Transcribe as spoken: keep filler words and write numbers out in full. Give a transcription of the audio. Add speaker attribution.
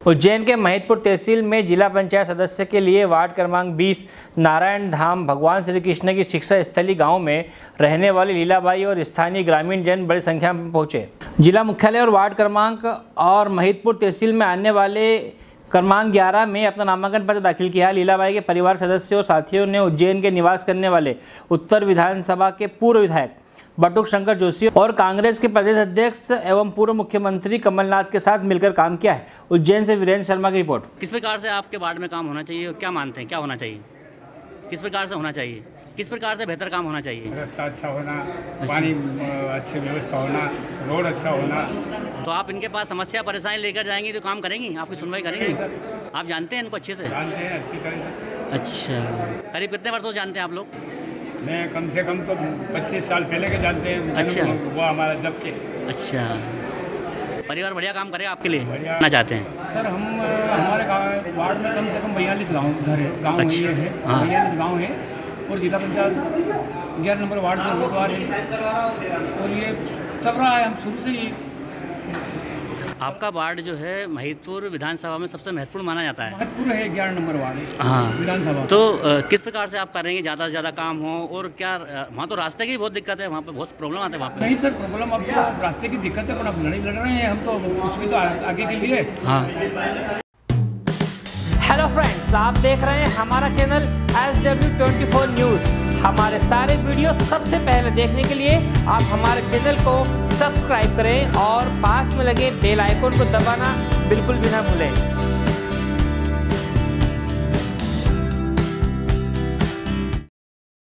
Speaker 1: उज्जैन के महिदपुर तहसील में जिला पंचायत सदस्य के लिए वार्ड क्रमांक बीस नारायण धाम भगवान श्री कृष्ण की शिक्षा स्थली गांव में रहने वाली लीलाबाई और स्थानीय ग्रामीण जन बड़ी संख्या में पहुंचे। जिला मुख्यालय और वार्ड क्रमांक और महिदपुर तहसील में आने वाले क्रमांक ग्यारह में अपना नामांकन पत्र दाखिल किया। लीलाबाई के परिवार सदस्यों और साथियों ने उज्जैन के निवास करने वाले उत्तर विधानसभा के पूर्व विधायक बटुक शंकर जोशी और कांग्रेस के प्रदेश अध्यक्ष एवं पूर्व मुख्यमंत्री कमलनाथ के साथ मिलकर काम किया है। उज्जैन से वीरेंद्र शर्मा की रिपोर्ट।
Speaker 2: किस प्रकार से आपके वार्ड में काम होना चाहिए और क्या मानते हैं क्या होना चाहिए, किस प्रकार से होना चाहिए, किस प्रकार से बेहतर काम होना चाहिए?
Speaker 3: रास्ता अच्छा होना, पानी अच्छी व्यवस्था होना, रोड अच्छा होना।
Speaker 2: तो आप इनके पास समस्या परेशानी लेकर जाएंगे तो काम करेंगी, आपकी सुनवाई करेंगे? आप जानते हैं इनको अच्छे से?
Speaker 3: जानते हैं अच्छी तरह से।
Speaker 2: अच्छा, करीब कितने वर्षों से जानते हैं आप लोग?
Speaker 3: मैं कम से कम तो पच्चीस साल पहले के जानते हैं।
Speaker 2: अच्छा,
Speaker 3: वो हमारा जब के।
Speaker 2: अच्छा, परिवार बढ़िया काम करेगा आपके लिए ना चाहते हैं?
Speaker 4: सर हम हमारे गाँव वार्ड में कम से कम बयालीस गाँव घर है गाँव
Speaker 2: अच्छा,
Speaker 4: है
Speaker 2: हाँ।
Speaker 4: बयालीस गाँव है और जिला पंचायत ग्यारह नंबर वार्ड से उम्मीदवार है और ये चल रहा है हम शुरू से ही।
Speaker 2: आपका वार्ड जो है महिदपुर विधानसभा में सबसे महत्वपूर्ण माना जाता है।
Speaker 4: महत्वपूर्ण है, ग्यारह नंबर वार्ड
Speaker 2: हाँ
Speaker 4: विधानसभा।
Speaker 2: तो आ, किस प्रकार से आप करेंगे ज़्यादा से ज़्यादा काम हो और क्या वहाँ तो रास्ते की बहुत दिक्कत है, वहाँ पे बहुत प्रॉब्लम आते हैं वहाँ पे?
Speaker 4: नहीं सर, प्रॉब्लम अब तो रास्ते की दिक्कत है पर अब लड़ाई लड़ रहे हैं हम तो कुछ भी तो आगे के लिए।
Speaker 2: हाँ।
Speaker 1: हेलो फ्रेंड्स, आप देख रहे हैं हमारा channel S W twenty four news. हमारे सारे वीडियो सबसे पहले देखने के लिए आप हमारे चैनल को सब्सक्राइब करें और पास में लगे बेल आइकन को दबाना बिल्कुल भी ना भूलें।